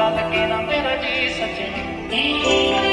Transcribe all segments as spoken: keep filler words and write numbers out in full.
बुरा लगे ना मेरा जी सजनी।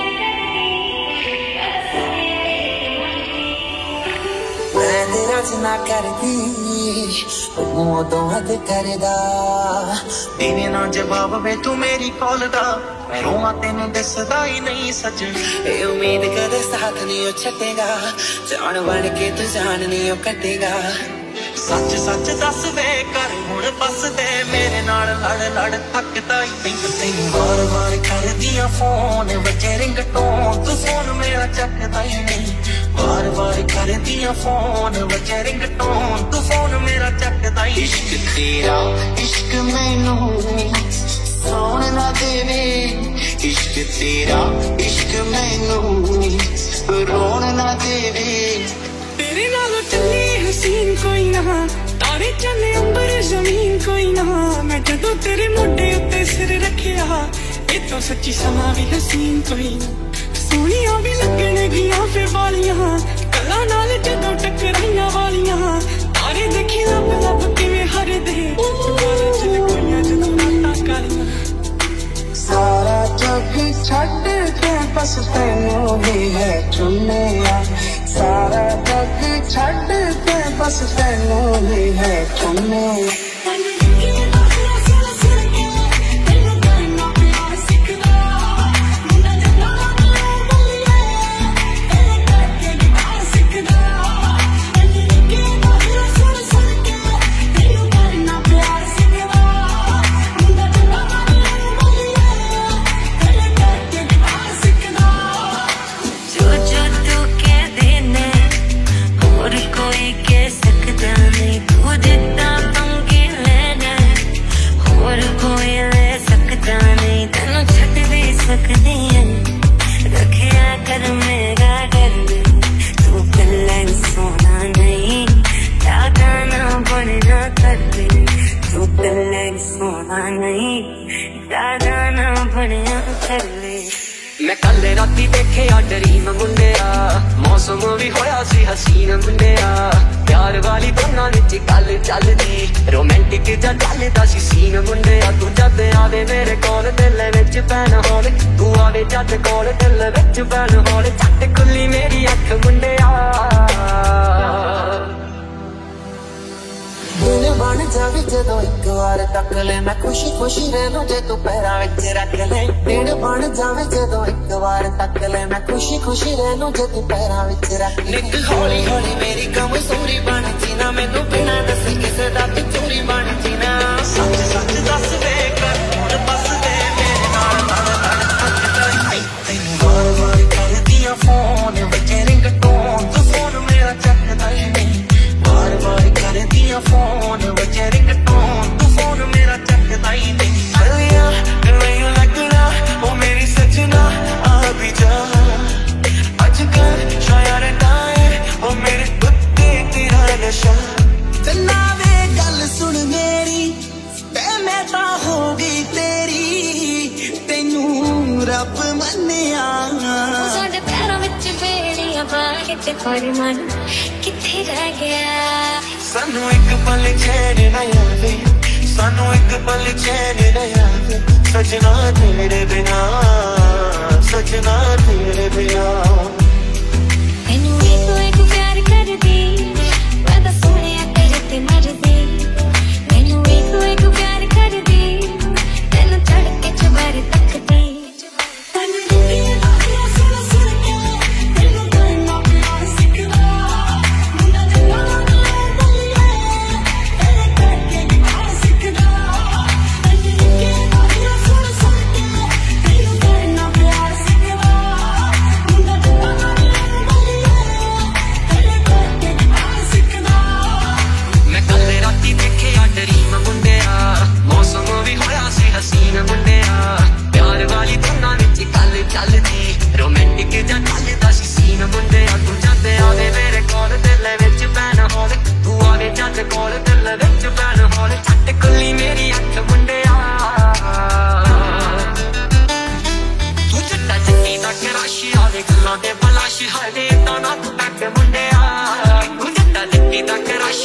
ना करदी तो हद करदा तेरे ना जवाब वे तू मेरी कॉल दा मैं रोवां तेन दसदा ही नहीं सजनी। ए उम्मीद कदे साथ नहीं ओ छड्डेगा जान बन के तू जान नहीं ओ कटेगा। सच सच दस वे कर हुण बस दे मेरे नाल लड़ लड़ थकदा ही नहीं। तैनू बार बार करदियां फोन वजे रिंगटोन तू फोन मेरा चकदा ही नहीं। बार बार करदियां फोन वजे रिंगटोन तू फोन मेरा चकदा ही। इश्क तेरा इश्क मैनू सोन ना देवे। इश्क तेरा इश्क मैनू रोन ना देवे। तेरे नालों चली हसीन कोई ना तारे चले अंबर जमीन कोई ना। मैं जदों तेरे मोढे उत्ते सिर रखिया ए तो सच्ची समा भी हसीन कोई ना। सोनिया भी लगणगियां फिर वालियां कला नाल जदों टकराइयां वालियां। तारे देखी लब लब किवें हरदे बारां च लकोइयां जदों रातां कालियां। सारा जग छड्ड के बस तैनू ही है चुनिया। सारा जग छड्ड के बस तैनू ही है चुनिया। मैं कल राती देखिया ड्रीम मुंडिया मौसम भी होया सी हसीन मुंडिया। प्यार वाली दोनों विच गल चलदी रोमांटिक जा चलदा सी सीन मुंडिया। तू जद आवे मेरे कोल दिल विच पैन होले तू आवे जद कोल दिल विच पैन होले झट खुली मेरी अख मुंडिया। दिल बन जावे जदों एक बार तक ले मैं खुशी खुशी रहूं जे तू पैरां विच रख ले। दिल बन जावे जदों एक बार तक ले मैं खुशी खुशी रहूं जे तू पैरां विच रख ले। निक हौली हौली मेरी कमजोरी बन जीना मैनू बिना दसे किसे दा तू चोरी बन जीना। सच सच दस वे कर हुण बस दे मेरे नाल लड़ लड़ थकदा ही। तैनू बार बार करदियां फोन वजे रिंगटोन तू फोन मेरा चकदा ही नहीं। बार बार करदियां फोन वजे रिंगटोन तू फोन मेरा चकदा ही नहीं। गलियां नहीं लगना ओ मेरी सजना आ भी जा अजकल शायर टाइम ओ मेरे कुत्ते तेरा नशा। चन्ना वे गल सुन मेरी ते मैं तां हो गई तेरी तैनू रब मन्निया। साडे पैरां विच बेड़ियां पा के थोड़ी मन किथे रह गया। सानू एक पल चैन ना आवे सानू एक पल चैन ना आवे सजना तेरे बिना सजना तेरे बिना। मैनू एक एक प्यार कर दी मैं तां सोहणिया तेरे ते मरदी। मैनू एक एक प्यार कर दी तैनू चढ़ के चुबारे तकदी। Balash hade ta na tu tak mundiya, tujhe ta ditti tak rash